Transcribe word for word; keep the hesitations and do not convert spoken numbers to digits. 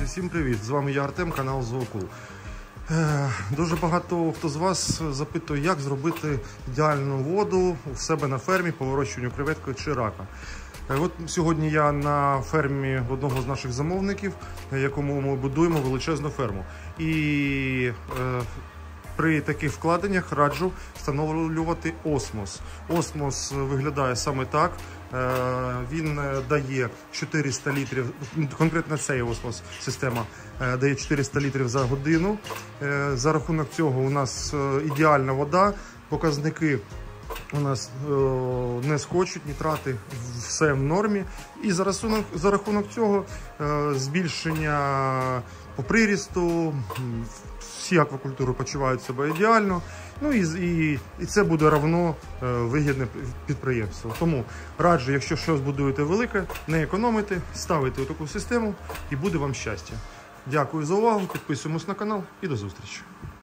Друзі, всім привіт! З вами я Артем, канал Зоокул. Дуже багато хто з вас запитує, як зробити ідеальну воду у себе на фермі по вирощуванню креветки чи рака. От сьогодні я на фермі одного з наших замовників, якому ми будуємо величезну ферму. І е, при таких вкладеннях раджу встановлювати осмос. Осмос виглядає саме так. Він дає чотириста літрів, конкретно цей осмос система дає чотириста літрів за годину. За рахунок цього у нас ідеальна вода, показники у нас не скочуть, нітрати, все в нормі. І за рахунок, за рахунок цього збільшення по прирісту, всі аквакультури почувають себе ідеально, ну і, і, і це буде равно е, вигідне підприємство. Тому раджу, якщо щось будуєте велике, не економити, ставити таку систему і буде вам щастя. Дякую за увагу, підписуємось на канал і до зустрічі.